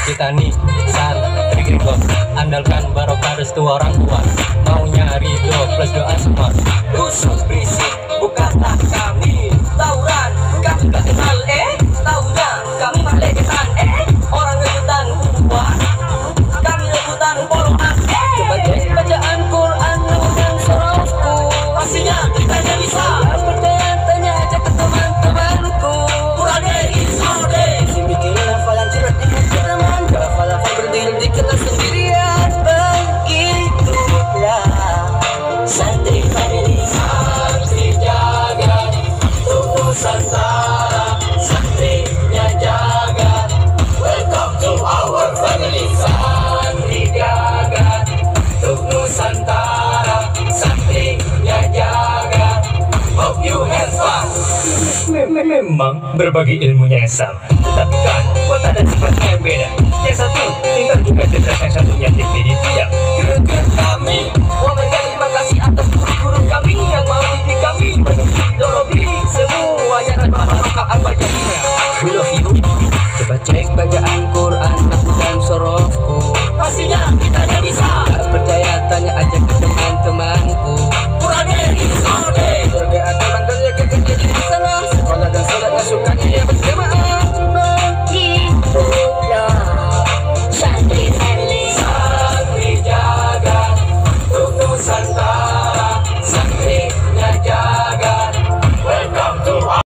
kita nih santri geringgok, andalkan barokah restu orang tua, mau nyari do plus doa semua. Usus berisik bukanlah kami tawuran, kami gak kenal taunya kami maleketan orang rebutan uang, kami rebutan polohan coba cek bacaan Quran dengan sorosku, pastinya kita bisa. Percaya tanya aja ke teman-temanku, kurang insode si bikin hafalan surat dengan teman, hafal-hafal berdiri di kelas sendirian, begitulah santri family. Santri jaga tubuh Nusantara, santrinya jaga, welcome to our family. Santri jaga tubuh Nusantara, santrinya jaga, hope you have fun. Memang berbagi ilmunya yang sama, tetapi kan kota dan sifatnya yang beda.